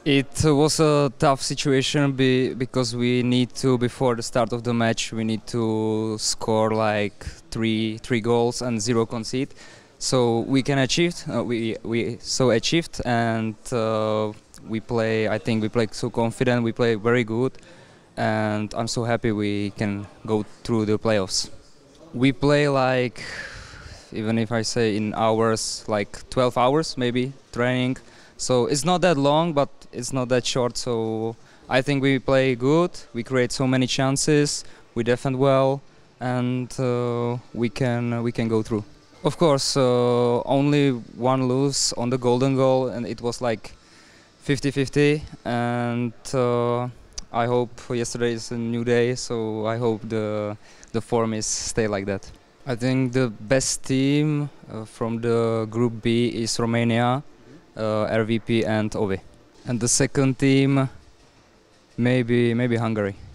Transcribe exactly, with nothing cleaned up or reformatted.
It was a tough situation be, because we need to, before the start of the match, we need to score like three three goals and zero concede. So we can achieve, uh, we we so achieved, and uh, we play. I think we play so confident. We play very good, and I'm so happy we can go through the playoffs. We play like, even if I say in hours, like twelve hours maybe training. So it's not that long, but it's not that short. So I think we play good. We create so many chances. We defend well, and uh, we can we can go through. Of course, uh, only one lose on the golden goal, and it was like fifty fifty. And uh, I hope yesterday is a new day. So I hope the the form is stay like that. I think the best team uh, from the Group B is Romania. Uh, R V P and O V. And the second team, maybe maybe Hungary.